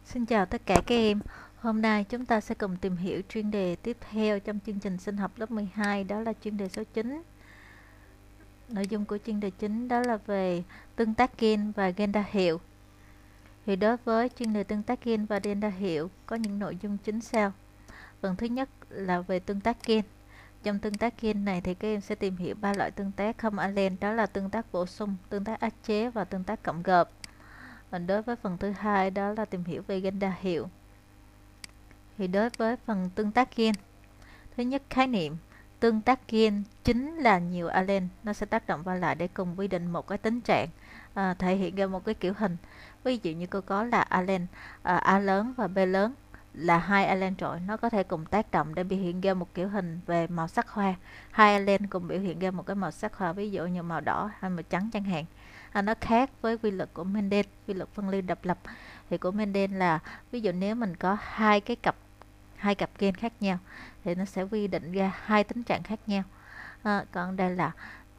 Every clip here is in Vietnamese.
Xin chào tất cả các em. Hôm nay chúng ta sẽ cùng tìm hiểu chuyên đề tiếp theo trong chương trình sinh học lớp 12, đó là chuyên đề số 9. Nội dung của chuyên đề chính đó là về tương tác gen và gen đa hiệu. Thì đối với chuyên đề tương tác gen và gen đa hiệu có những nội dung chính sau. Phần thứ nhất là về tương tác gen. Trong tương tác gen này thì các em sẽ tìm hiểu 3 loại tương tác không alen, đó là tương tác bổ sung, tương tác áp chế và tương tác cộng gộp. Còn đối với phần thứ hai đó là tìm hiểu về gen đa hiệu. Thì đối với phần tương tác gen, thứ nhất, khái niệm tương tác gen chính là nhiều alen nó sẽ tác động vào lại để cùng quy định một cái tính trạng, thể hiện ra một cái kiểu hình. Ví dụ như cô có là alen A lớn và B lớn là hai alen trội, nó có thể cùng tác động để biểu hiện ra một kiểu hình về màu sắc hoa. Hai alen cùng biểu hiện ra một cái màu sắc hoa, ví dụ như màu đỏ hay màu trắng chẳng hạn. Nó khác với quy luật của Mendel, quy luật phân ly độc lập. Thì của Mendel là ví dụ nếu mình có hai cặp gen khác nhau thì nó sẽ quy định ra hai tính trạng khác nhau. Còn đây là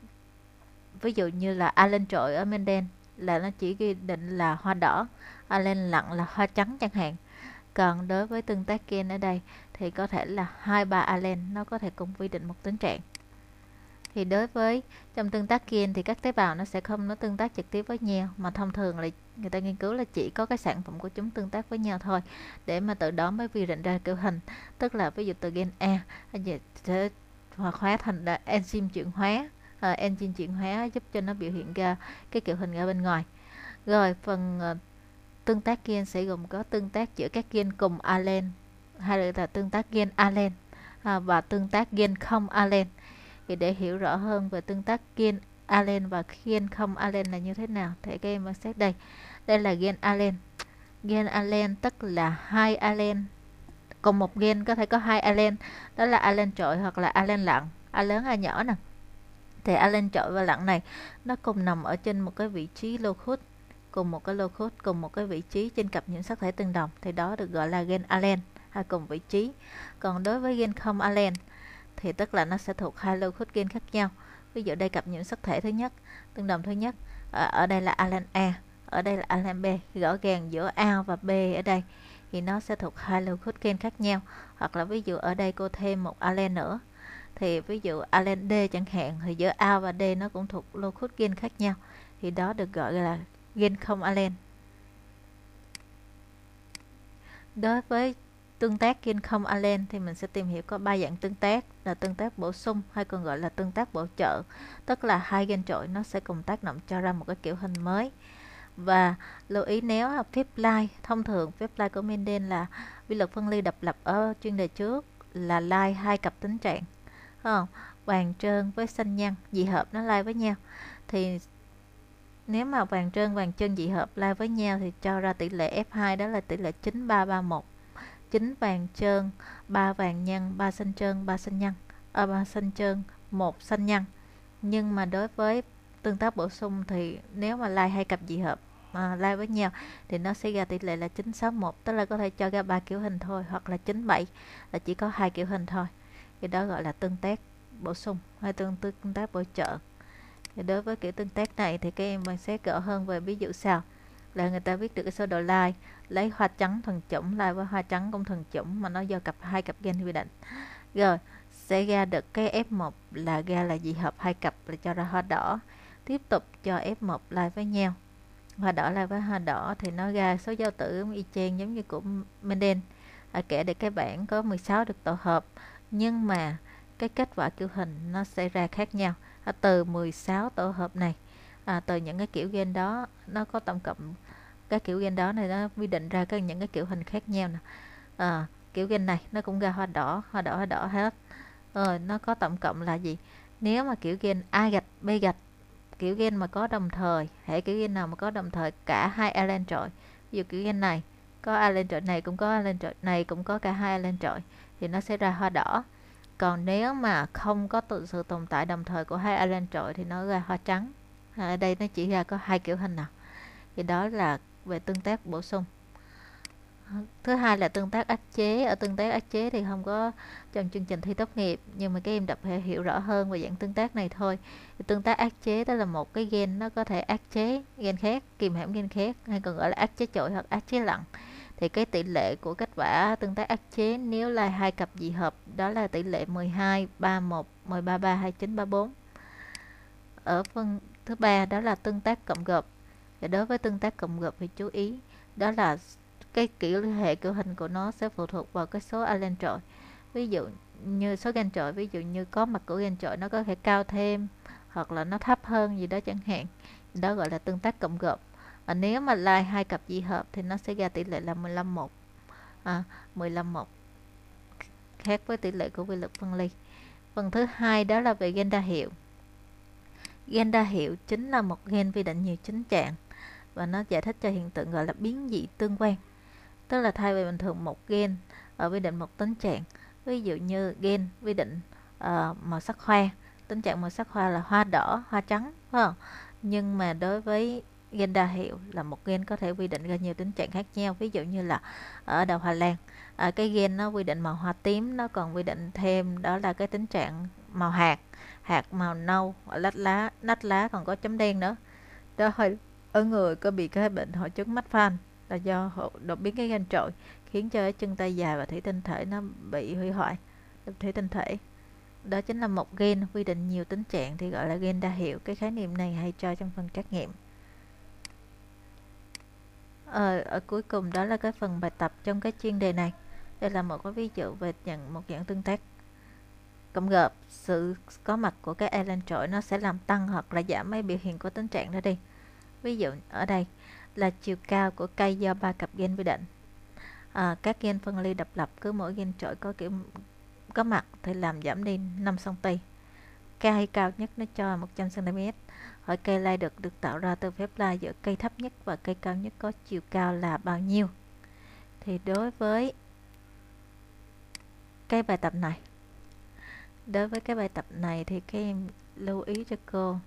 ví dụ như là alen trội ở Mendel là nó chỉ quy định là hoa đỏ, alen lặng là hoa trắng chẳng hạn. Còn đối với tương tác gen ở đây thì có thể là hai ba alen nó có thể cùng quy định một tính trạng. Thì đối với trong tương tác gen thì các tế bào nó sẽ không nó tương tác trực tiếp với nhau, mà thông thường là người ta nghiên cứu là chỉ có cái sản phẩm của chúng tương tác với nhau thôi, để mà từ đó mới quy định ra kiểu hình. Tức là ví dụ từ gen A sẽ hoạt hóa thành enzyme chuyển hóa, enzyme chuyển hóa giúp cho nó biểu hiện ra cái kiểu hình ra bên ngoài. Rồi phần tương tác gen sẽ gồm có tương tác giữa các gen cùng alen hay là tương tác gen alen và tương tác gen không alen. Thì để hiểu rõ hơn về tương tác gen alen và gen không alen là như thế nào thì các em quan sát đây. Đây là gen alen. Gen alen tức là hai alen, cùng một gen có thể có hai alen, đó là alen trội hoặc là alen lặng, A lớn A nhỏ nè. Thì alen trội và lặng này nó cùng nằm ở trên một cái vị trí locus, cùng một cái locus, cùng một cái vị trí trên cặp nhiễm sắc thể tương đồng, thì đó được gọi là gen alen hay cùng vị trí. Còn đối với gen không alen thì tức là nó sẽ thuộc hai locus gen khác nhau. Ví dụ đây cặp nhiễm sắc thể thứ nhất, tương đồng thứ nhất, ở đây là alen A, ở đây là alen B, rõ ràng giữa A và B ở đây thì nó sẽ thuộc hai locus gen khác nhau. Hoặc là ví dụ ở đây cô thêm một alen nữa, thì ví dụ alen D chẳng hạn, thì giữa A và D nó cũng thuộc locus gen khác nhau, thì đó được gọi là gen không alen. Đối với tương tác gen không alen thì mình sẽ tìm hiểu có 3 dạng tương tác, là tương tác bổ sung hay còn gọi là tương tác bổ trợ. Tức là hai gen trội nó sẽ cùng tác động cho ra một cái kiểu hình mới. Và lưu ý nếu học phép line, thông thường phép line của Mendel là quy luật phân ly độc lập ở chuyên đề trước là line hai cặp tính trạng, không? Vàng trơn với xanh nhăn dị hợp nó line với nhau. Thì nếu mà vàng trơn vàng chân dị hợp line với nhau thì cho ra tỷ lệ F2, đó là tỷ lệ 9331. 9 vàng trơn, 3 vàng nhăn, 3 xanh trơn, 3 xanh nhăn, 3 xanh trơn, 1 xanh nhăn. Nhưng mà đối với tương tác bổ sung thì nếu mà line hai cặp dị hợp line với nhau thì nó sẽ ra tỷ lệ là 961, tức là có thể cho ra 3 kiểu hình thôi, hoặc là 97 là chỉ có 2 kiểu hình thôi. Thì đó gọi là tương tác bổ sung hay tương tác bổ trợ. Thì đối với kiểu tương tác này thì các em quan sát rõ hơn về ví dụ sau, là người ta viết được cái sơ đồ line lấy hoa trắng thuần chủng line với hoa trắng cũng thuần chủng, mà nó do hai cặp gen quy định. Rồi sẽ ra được cái F1 là ra là dị hợp hai cặp, là cho ra hoa đỏ. Tiếp tục cho F1 line với nhau, hoa đỏ line với hoa đỏ thì nó ra số giao tử y chang giống như của Mendel. Kể để cái bảng có 16 được tổ hợp, nhưng mà cái kết quả kiểu hình nó sẽ ra khác nhau từ 16 tổ hợp này. Từ những cái kiểu gen đó nó có tổng cộng các kiểu gen đó này nó quy định ra những cái kiểu hình khác nhau nè. Kiểu gen này nó cũng ra hoa đỏ hoa đỏ hết. Nó có tổng cộng là gì? Nếu mà kiểu gen A gạch B gạch, kiểu gen mà có đồng thời, hệ kiểu gen nào mà có đồng thời cả hai alen trội, ví dụ kiểu gen này có alen trội này cũng có alen trội này cũng có cả hai alen trội, thì nó sẽ ra hoa đỏ. Còn nếu mà không có sự tồn tại đồng thời của hai alen trội thì nó ra hoa trắng. Ở đây nó chỉ ra có hai kiểu hình nào. Thì đó là về tương tác bổ sung. Thứ hai là tương tác áp chế. Ở tương tác áp chế thì không có trong chương trình thi tốt nghiệp, nhưng mà các em đọc phải hiểu rõ hơn về dạng tương tác này thôi. Thì tương tác áp chế đó là một cái gen nó có thể áp chế gen khác, kìm hãm gen khác, hay còn gọi là áp chế trội hoặc áp chế lặng. thì cái tỷ lệ của kết quả tương tác áp chế nếu là hai cặp dị hợp đó là tỷ lệ 12, 31, 13, 29, 34. Ở phần thứ ba đó là tương tác cộng gộp. Và đối với tương tác cộng gộp thì chú ý đó là cái kiểu hệ kiểu hình của nó sẽ phụ thuộc vào cái số alen trội. Ví dụ như số gen trội, ví dụ như có mặt của gen trội nó có thể cao thêm hoặc là nó thấp hơn gì đó chẳng hạn, đó gọi là tương tác cộng gộp. Và nếu mà lai hai cặp dị hợp thì nó sẽ ra tỷ lệ là 15-1, 15-1, khác với tỷ lệ của vi lực phân ly. Phần thứ hai đó là về gen đa hiệu. Gen đa hiệu chính là một gen vi định nhiều chính trạng và nó giải thích cho hiện tượng gọi là biến dị tương quan. Tức là thay vì bình thường một gen ở vi định một tính trạng, ví dụ như gen vi định màu sắc hoa, tính trạng màu sắc hoa là hoa đỏ, hoa trắng, phải không? Nhưng mà đối với gen đa hiệu là một gen có thể quy định ra nhiều tính trạng khác nhau. Ví dụ như là ở đào hoa lan, cái gen nó quy định màu hoa tím, nó còn quy định thêm đó là cái tính trạng màu hạt, hạt màu nâu, nách lá còn có chấm đen nữa. Đó, ở người có bị cái bệnh hội chứng mách phan là do đột biến cái gen trội khiến cho chân tay dài và thủy tinh thể nó bị hủy hoại thủy tinh thể. Đó chính là một gen quy định nhiều tính trạng thì gọi là gen đa hiệu. Cái khái niệm này hay cho trong phần trắc nghiệm. Ở cuối cùng đó là cái phần bài tập trong cái chuyên đề này. Đây là một cái ví dụ về một dạng tương tác cộng gộp. Sự có mặt của cái alen trội nó sẽ làm tăng hoặc là giảm mấy biểu hiện của tính trạng đó đi. Ví dụ ở đây là chiều cao của cây do 3 cặp gen vi định. Các gen phân ly độc lập cứ mỗi gen trội có mặt thì làm giảm đi 5 cm. Cây cao nhất nó cho 100 cm. Hỏi cây lai được tạo ra từ phép lai giữa cây thấp nhất và cây cao nhất có chiều cao là bao nhiêu? Thì đối với cái bài tập này, thì các em lưu ý cho cô.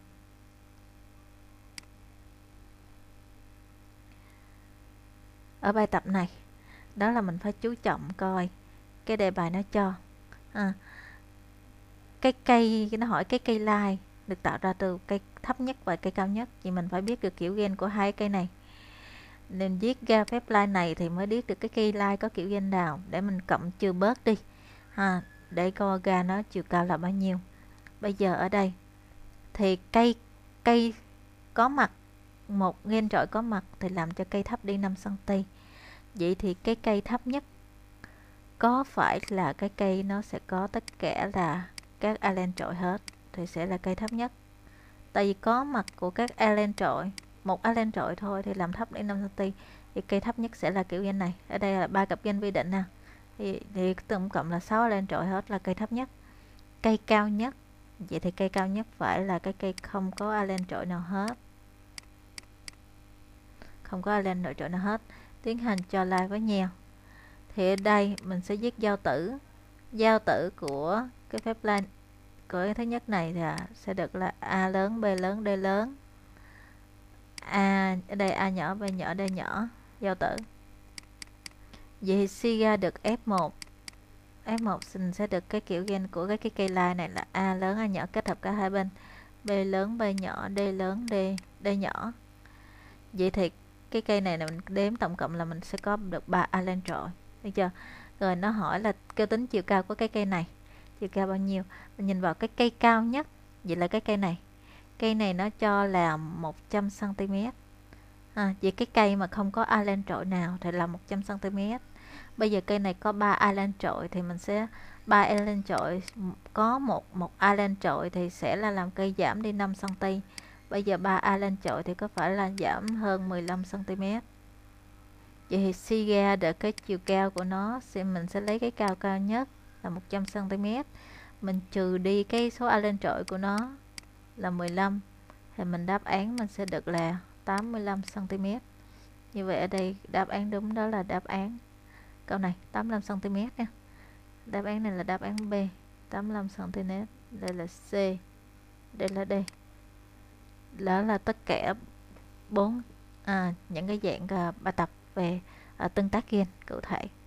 Ở bài tập này, đó là mình phải chú trọng coi cái đề bài nó cho. Cái cây, nó hỏi cái cây lai được tạo ra từ cây thấp nhất và cây cao nhất, thì mình phải biết được kiểu gen của hai cây này. Nên viết ra phép lai này thì mới biết được cái cây lai có kiểu gen nào để mình cộng trừ bớt đi. Để coi ra nó chiều cao là bao nhiêu. Bây giờ ở đây thì cây có mặt, một gen trội có mặt thì làm cho cây thấp đi 5 cm. Vậy thì cái cây thấp nhất có phải là cái cây nó sẽ có tất cả là các alen trội hết thì sẽ là cây thấp nhất. Tại vì có mặt của các alen trội, một alen trội thôi thì làm thấp đến 5 cm, thì cây thấp nhất sẽ là kiểu gen này. Ở đây là 3 cặp gen vi định nè, thì tổng cộng là 6 alen trội hết là cây thấp nhất. Cây cao nhất, vậy thì cây cao nhất phải là cái cây không có alen trội nào hết, không có alen trội nào hết. Tiến hành cho lai với nhau. Thì ở đây mình sẽ viết giao tử của cái phép lai của cái thứ nhất này thì sẽ được là A lớn, B lớn, D lớn. Ở đây A nhỏ, B nhỏ, D nhỏ, giao tử. Vậy thì suy ra được F1. F1 mình sẽ được cái kiểu gen của cái cây lai này là A lớn, A nhỏ kết hợp cả hai bên. B lớn, B nhỏ, D lớn, D nhỏ. Vậy thì cái cây này mình đếm tổng cộng là mình sẽ có được 3 alen trội. Được chưa? Rồi nó hỏi là kêu tính chiều cao của cái cây này. Chiều cao bao nhiêu? Mình nhìn vào cái cây cao nhất. Vậy là cái cây này. Cây này nó cho là 100 cm. Vậy cái cây mà không có alen trội nào thì là 100 cm. Bây giờ cây này có 3 alen trội thì mình sẽ 3 alen trội có một alen trội thì sẽ là làm cây giảm đi 5 cm. Bây giờ 3 alen trội thì có phải là giảm hơn 15 cm. Vậy thì suy ra được cái chiều cao của nó mình sẽ lấy cái cao nhất là 100 cm. Mình trừ đi cái số alen trội của nó là 15 thì mình đáp án mình sẽ được là 85 cm. Như vậy ở đây đáp án đúng đó là đáp án câu này 85 cm nha. Đáp án này là đáp án B 85 cm. Đây là C, đây là D. Đó là tất cả những cái dạng bài tập về tương tác gen cụ thể.